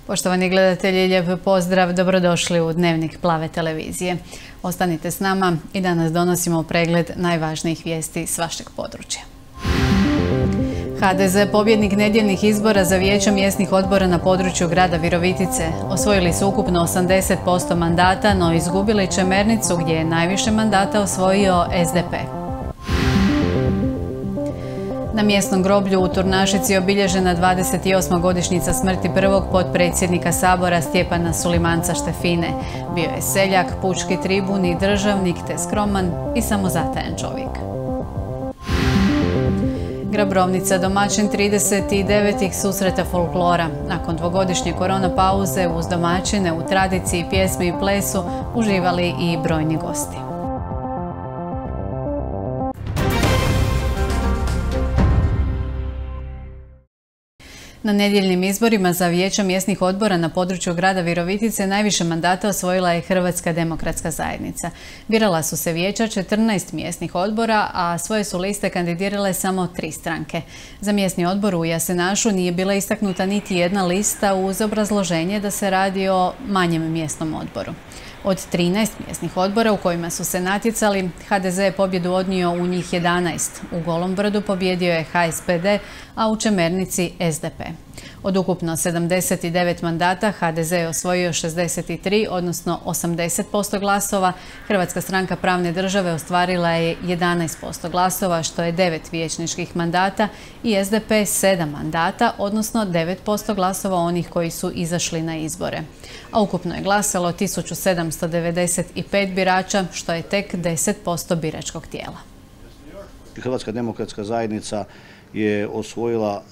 Poštovani gledatelji, lijep pozdrav, dobrodošli u Dnevnik Plave televizije. Ostanite s nama i danas donosimo pregled najvažnijih vijesti s vašeg područja. HDZ pobjednik nedjeljnih izbora za vijeća mjesnih odbora na području grada Virovitice. Osvojili su ukupno 80% mandata, no izgubili Čemernicu gdje je najviše mandata osvojio SDP. Na mjesnom groblju u Turnašici obilježena 28. godišnjica smrti prvog potpredsjednika Sabora Stjepana Sulimanca Štefine. Bio je seljak, pučki tribun i državnik te skroman i samozatajan čovjek. Grabrovnica, domaćin 39. susreta folklora. Nakon dvogodišnje korona pauze uz domaćine u tradiciji, pjesmi i plesu uživali i brojni gosti. Na nedjeljnim izborima za vijeća mjesnih odbora na području grada Virovitice najviše mandata osvojila je Hrvatska demokratska zajednica. Birala su se vijeća 14 mjesnih odbora, a svoje su liste kandidirale samo 3 stranke. Za mjesni odbor u Jasenašu nije bila istaknuta niti jedna lista uz obrazloženje da se radi o manjem mjesnom odboru. Od 13 mjesnih odbora u kojima su se natjecali, HDZ je pobjedu odnio u njih 11. U Golom Brdu pobjedio je HSPD, a u Čemernici SDP. Od ukupno 79 mandata HDZ je osvojio 63, odnosno 80% glasova. Hrvatska stranka pravne države ostvarila je 11% glasova, što je 9 vijećničkih mandata, i SDP 7 mandata, odnosno 9% glasova onih koji su izašli na izbore. A ukupno je glasalo 1795 birača, što je tek 10% biračkog tijela. Hrvatska demokratska zajednica je osvojila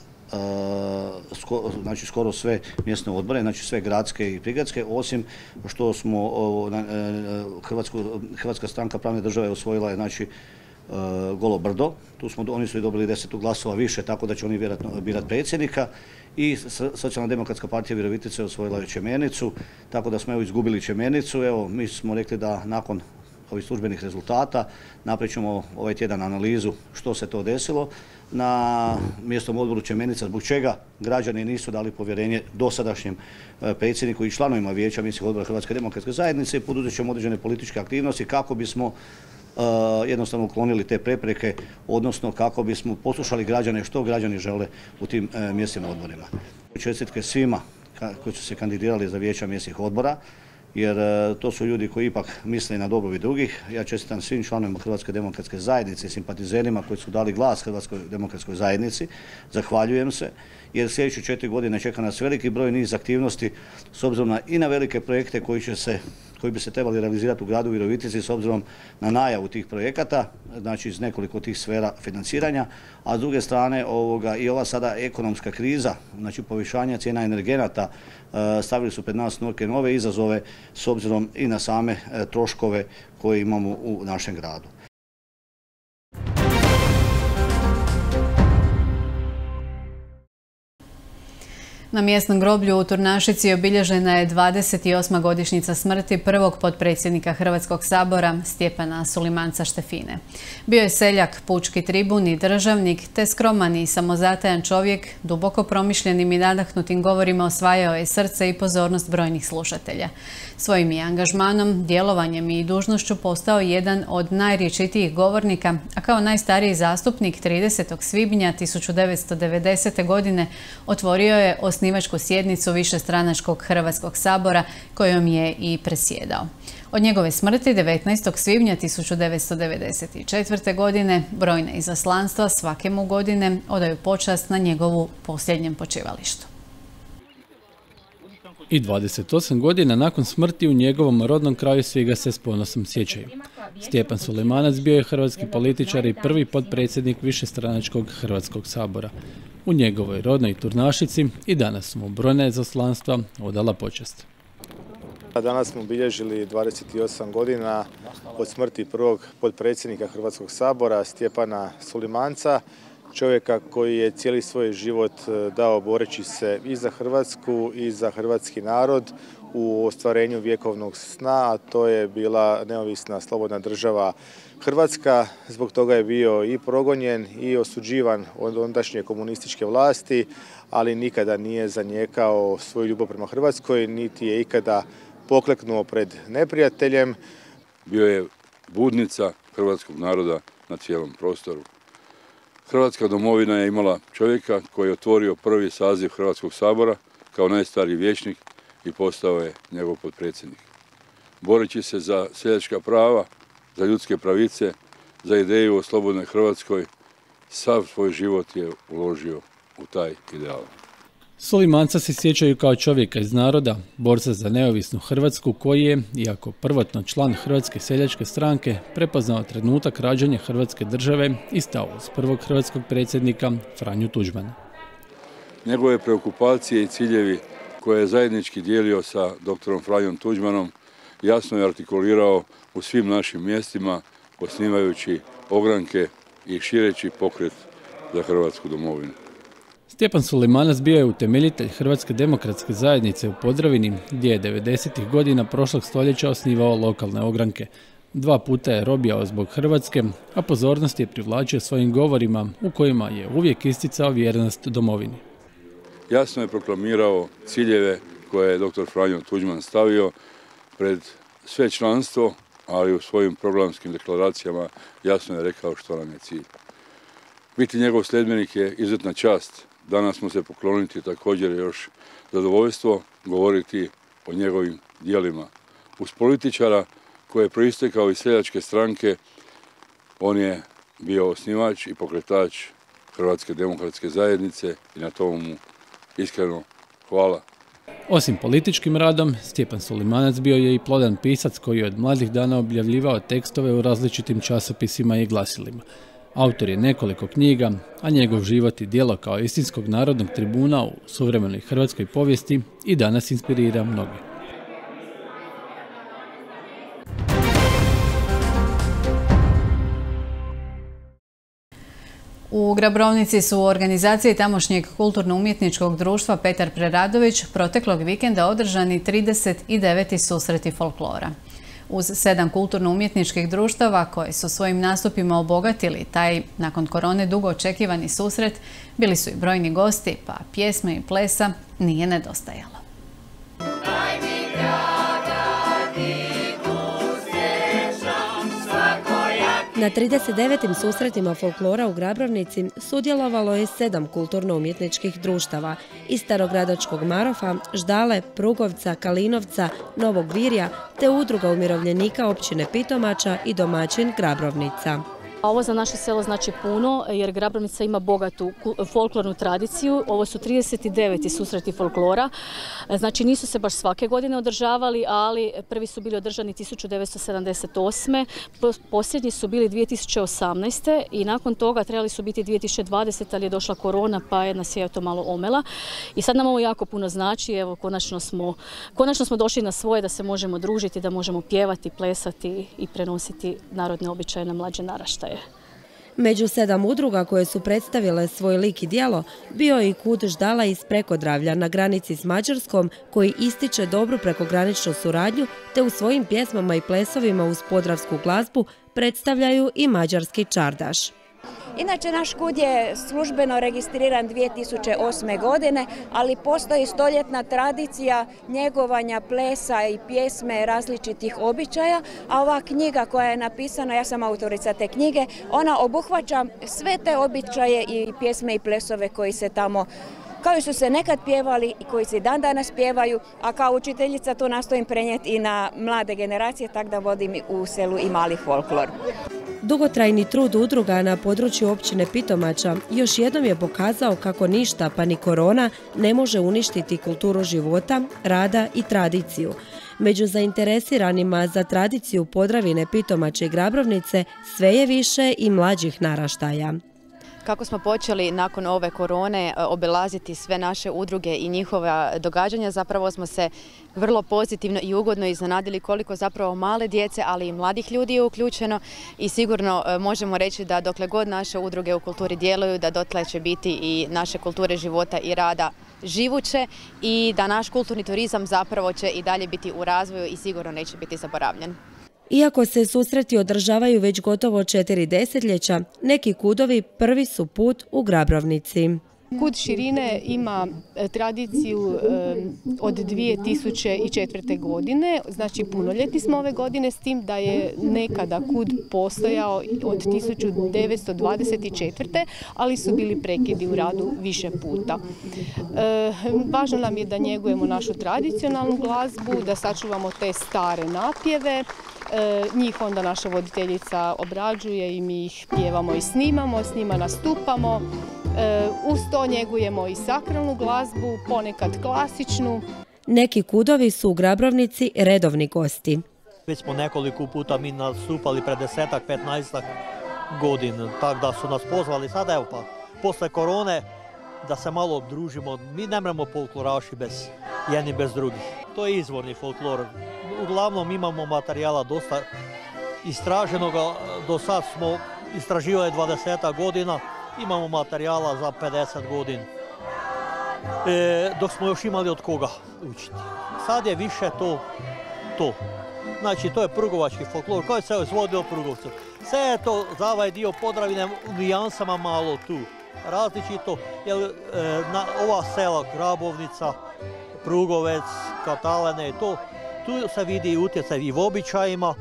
skoro sve mjesne odbore, znači sve gradske i prigradske, osim što smo Hrvatska stranka pravne države osvojila je Golo Brdo. Oni su i dobili 10 glasova više, tako da će oni vjerojatno birati predsjednika, i Socijalna demokratska partija Virovitice osvojila je Čemernicu, tako da smo izgubili Čemernicu. Mi smo rekli da nakon ovih službenih rezultata napravit ćemo ovaj tjedan analizu što se to desilo na mjesnom odboru Čemernica, zbog čega građani nisu dali povjerenje dosadašnjem predsjedniku i članovima vijeća mjesnih odbora Hrvatske demokratske zajednice, i poduzet ćemo određene političke aktivnosti kako bismo jednostavno uklonili te prepreke, odnosno kako bismo poslušali građane što građani žele u tim mjesnim odborima. Čestitke svima koji su se kandidirali za vijeća mjesnih odbora, jer to su ljudi koji ipak misle na dobrobit drugih. Ja čestitam svim članovima Hrvatske demokratske zajednice i simpatizerima koji su dali glas Hrvatskoj demokratskoj zajednici. Zahvaljujem se, jer sljedeće 4 godine čeka nas veliki broj niz aktivnosti s obzirom i na velike projekte koji bi se trebali realizirati u gradu Virovitici s obzirom na najavu tih projekata, znači iz nekoliko tih sfera financiranja, a s druge strane i ova sada ekonomska kriza, znači povišanje cijena energenata, stavili su pred nas neke nove izazove s obzirom i na same troškove koje imamo u našem gradu. Na mjesnom groblju u Turnašici obilježena je 28. godišnjica smrti prvog potpredsjednika Hrvatskog sabora Stjepana Sulimanca Štefine. Bio je seljak, pučki tribun i državnik, te skroman i samozatajan čovjek, duboko promišljenim i nadahnutim govorima osvajao je srce i pozornost brojnih slušatelja. Svojim je angažmanom, djelovanjem i dužnošću postao jedan od najrječitijih govornika, a kao najstariji zastupnik 30. svibnja 1990. godine otvorio je osnivačku sjednicu višestranačkog Hrvatskog sabora kojom je i predsjedao. Od njegove smrti 19. svibnja 1994. godine brojne izaslanstva svake mu godine odaju počast na njegovu posljednjem počivalištu. I 28 godina nakon smrti u njegovom rodnom kraju svi ga se s ponosom sjećaju. Stjepan Sulimanac bio je hrvatski političar i prvi potpredsjednik višestranačkog Hrvatskog sabora. U njegovoj rodnoj Turnašici i danas su mu brojna izaslanstva odala počast. Danas smo obilježili 28 godina od smrti prvog potpredsjednika Hrvatskog sabora Stjepana Sulimanca, čovjeka koji je cijeli svoj život dao boreći se i za Hrvatsku i za hrvatski narod u ostvarenju vjekovnog sna, a to je bila neovisna slobodna država Hrvatska. Zbog toga je bio i progonjen i osuđivan od ondašnje komunističke vlasti, ali nikada nije zanijekao svoju ljubav prema Hrvatskoj, niti je ikada pokleknuo pred neprijateljem. Bio je budnica hrvatskog naroda na cijelom prostoru. Hrvatska domovina je imala čovjeka koji je otvorio prvi saziv Hrvatskog sabora kao najstariji vijećnik i postao je njegov potpredsjednik. Boreći se za seljačka prava, za ljudske pravice, za ideju o slobodnoj Hrvatskoj, sav svoj život je uložio u taj ideal. Sulimanca se sjećaju kao čovjeka iz naroda, borca za neovisnu Hrvatsku koji je, iako prvotno član Hrvatske seljačke stranke, prepoznao trenutak rađanja Hrvatske države i stao uz prvog hrvatskog predsjednika Franju Tuđmana. Njegove preokupacije i ciljevi koje je zajednički dijelio sa doktorom Franjom Tuđmanom jasno je artikulirao u svim našim mjestima, osnivajući ogranke i šireći pokret za Hrvatsku domovinu. Stjepan Sulimanac bio je utemeljitelj Hrvatske demokratske zajednice u Podravini, gdje je 90. godina prošlog stoljeća osnivao lokalne ogranke. 2 puta je robijao zbog Hrvatske, a pozornost je privlačio svojim govorima u kojima je uvijek isticao vjernost domovini. Jasno je proklamirao ciljeve koje je dr. Franjo Tuđman stavio pred sve članstvo, ali u svojim programskim deklaracijama jasno je rekao što nam je cilj. Biti njegov sljedbenik je izuzetna čast. Danas mu se pokloniti također još zadovoljstvo govoriti o njegovim djelima. Uz političara koji je proistekao iz seljačke stranke, on je bio osnivač i pokretač Hrvatske demokratske zajednice i na tomu mu iskreno hvala. Osim političkim radom, Stjepan Sulimanac bio je i plodan pisac koji je od mladih dana objavljivao tekstove u različitim časopisima i glasilima. Autor je nekoliko knjiga, a njegov život i djelo kao istinskog narodnog tribuna u suvremenoj hrvatskoj povijesti i danas inspirira mnoge. U Grabrovnici su u organizaciji tamošnjeg kulturno-umjetničkog društva Petar Preradović proteklog vikenda održani 39. susreti folklora. Uz 7 kulturno-umjetničkih društava koji su svojim nastupima obogatili taj nakon korone dugo očekivani susret, bili su i brojni gosti, pa pjesme i plesa nije nedostajalo. Na 39. susretima folklora u Grabrovnici sudjelovalo je 7 kulturno-umjetničkih društava iz Starogradačkog Marofa, Ždale, Prugovca, Kalinovca, Novog Virja te udruga umirovljenika općine Pitomača i domaćin Grabrovnica. Ovo za naše selo znači puno jer Grabrovnica ima bogatu folklornu tradiciju. Ovo su 39. susreti folklora. Znači nisu se baš svake godine održavali, ali prvi su bili održani 1978. Posljednji su bili 2018. i nakon toga trebali su biti 2020. ali je došla korona pa nas je to malo omela. I sad nam ovo jako puno znači. Evo, konačno smo došli na svoje da se možemo družiti, da možemo pjevati, plesati i prenositi narodne običaje na mlađe naraštaje. Među 7 udruga koje su predstavile svoj lik i djelo bio je i KUD Ždala iz Prekodravlja na granici s Mađarskom koji ističe dobru prekograničnu suradnju te u svojim pjesmama i plesovima uz podravsku glazbu predstavljaju i mađarski čardaš. Inače, naš KUD je službeno registriran 2008. godine, ali postoji stoljetna tradicija njegovanja plesa i pjesme različitih običaja, a ova knjiga koja je napisana, ja sam autorica te knjige, ona obuhvaća sve te običaje i pjesme i plesove koji se tamo kao su se nekad pjevali i koji se i dan danas pjevaju, a kao učiteljica to nastojim prenijeti i na mlade generacije, tako da vodim u selu i mali folklor. Dugotrajni trud udruga na području općine Pitomača još jednom je pokazao kako ništa, pa ni korona, ne može uništiti kulturu života, rada i tradiciju. Među zainteresiranima za tradiciju Podravine, Pitomače i Grabrovnice sve je više i mlađih naraštaja. Kako smo počeli nakon ove korone obilaziti sve naše udruge i njihova događanja, zapravo smo se vrlo pozitivno i ugodno iznenadili koliko zapravo male djece, ali i mladih ljudi je uključeno i sigurno možemo reći da dokle god naše udruge u kulturi djeluju, da dotle će biti i naše kulture života i rada živuće i da naš kulturni turizam zapravo će i dalje biti u razvoju i sigurno neće biti zaboravljen. Iako se susreti održavaju već gotovo 4 desetljeća, neki kudovi prvi su put u Grabrovnici. Kud Širine ima tradiciju od 2004. godine, znači punoljetni smo ove godine, s tim da je nekada kud postojao od 1924. ali su bili prekidi u radu više puta. Važno nam je da njegujemo našu tradicionalnu glazbu, da sačuvamo te stare napjeve. Njih onda naša voditeljica obrađuje i mi ih pjevamo i snimamo, s njima nastupamo. Uz to njegujemo i sakralnu glazbu, ponekad klasičnu. Neki kudovi su u Grabrovnici redovni gosti. Već smo nekoliko puta mi nastupali pred 10-15 godina, tako da su nas pozvali. Sada evo pa, posle korone, da se malo obdružimo. Mi ne mremo folkloraši jedni bez drugih. To je izvorni folklor. Uglavnom imamo materijala dosta istraženoga. Do sad smo istraživali 20 godina. Imamo materijala za 50 godina. Dok smo još imali od koga učiti. Sad je više to. Znači, to je prugovački folklor koji se izvodio Prugovcu. Sve je to za ovaj dio Podravine u nijansama malo tu. Različito, jer na ova sela Grabovnica, Prugovec, Katalene, tu se vidi utjecaj i u običajima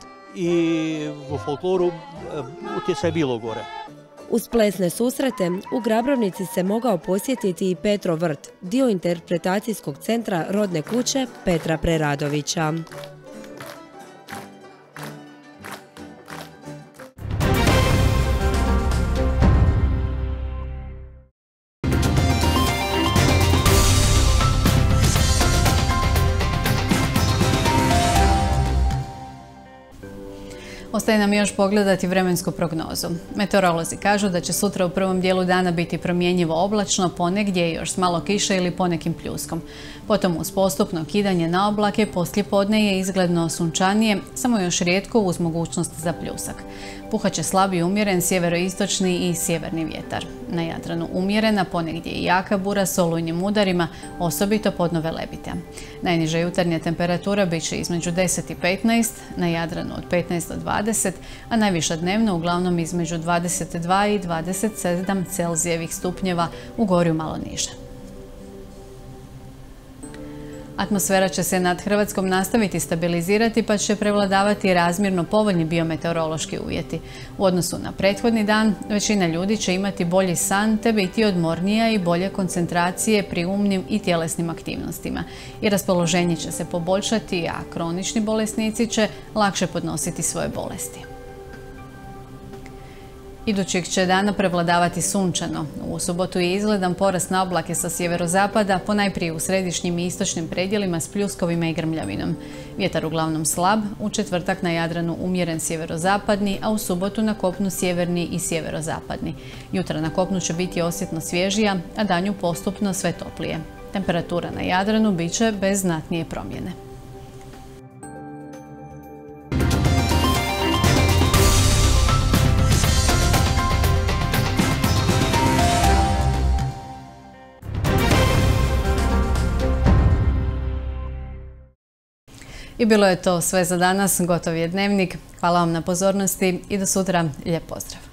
i u folkloru utjecaj Bilogore. Uz plesne susrete u Grabrovnici se mogao posjetiti i Petrov vrt, dio interpretacijskog centra rodne kuće Petra Preradovića. Ostaje nam još pogledati vremensku prognozu. Meteorolozi kažu da će sutra u prvom dijelu dana biti promjenjivo oblačno, ponegdje još s malo kiše ili ponekim pljuskom. Potom uz postupno kidanje na oblake poslijepodne je izgledno sunčanije, samo još rijetko uz mogućnost za pljusak. Puhaće slab i umjeren sjeveroistočni i sjeverni vjetar. Na Jadranu umjerena, ponegdje i jaka bura s olujnim udarima, osobito pod Nove Lebite. Najniža jutarnja temperatura bit će između 10 i 15, na Jadranu od 15 do 20, a najviša dnevno uglavnom između 22 i 27 Celzijevih stupnjeva, u Gorju malo niže. Atmosfera će se nad Hrvatskom nastaviti stabilizirati pa će prevladavati razmjerno povoljni biometeorološki uvjeti. U odnosu na prethodni dan, većina ljudi će imati bolji san te biti odmornija i bolje koncentracije pri umnim i tjelesnim aktivnostima. I raspoloženje će se poboljšati, a kronični bolesnici će lakše podnositi svoje bolesti. Idućeg će dana prevladavati sunčano. U subotu je izgledan porast na oblake sa sjeverozapada, ponajprije u središnjim i istočnim predjelima s pljuskovima i grmljavinom. Vjetar uglavnom slab, u četvrtak na Jadranu umjeren sjeverozapadni, a u subotu na kopnu sjeverni i sjeverozapadni. Jutra na kopnu će biti osjetno svježija, a danju postupno sve toplije. Temperatura na Jadranu bit će bez znatnije promjene. I bilo je to sve za danas, gotov je dnevnik. Hvala vam na pozornosti i do sutra, lijep pozdrav.